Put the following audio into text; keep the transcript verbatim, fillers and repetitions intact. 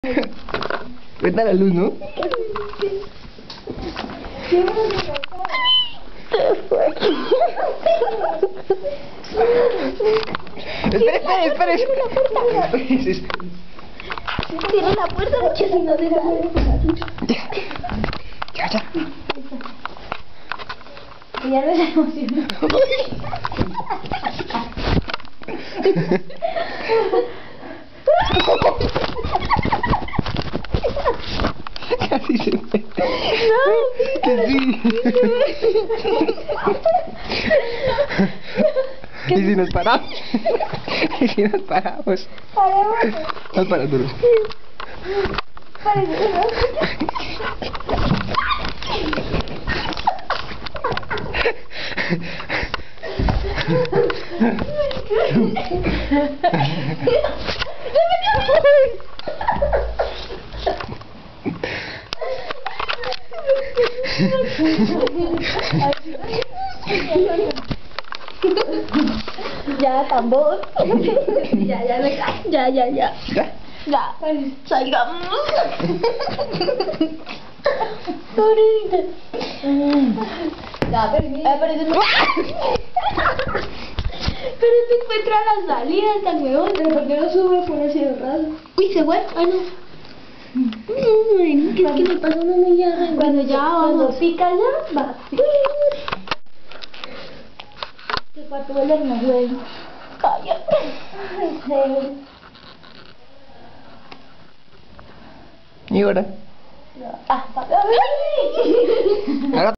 Vete a la luz, ¿no? Espera, espera, espera. Cierra la puerta porque si no te va a Ya, ya, ya. Ya no se emocionó. Casi se fue. No, que sí. ¿Y si nos paramos? ¿Y si nos paramos? Paremos. Nos paramos duro. Parece, ¿no? Ya, tambor. Ya, ya, ya, ya, ya. ¿Ya? Ya, salgamos. Ahorita. Ya, permíteme. Ah, pero eso no. Pero te encuentra la salida, tan huevón. Pero ¿por qué no sube por ese rato? Uy, se fue. Ah, no. Ay, ¿qué, ¿qué le pasa a una niña? Cuando ya cuando pica ya, va. Que cuarto de no juego. Cállate. En serio. ¿Y ahora? Ah, para. Ahora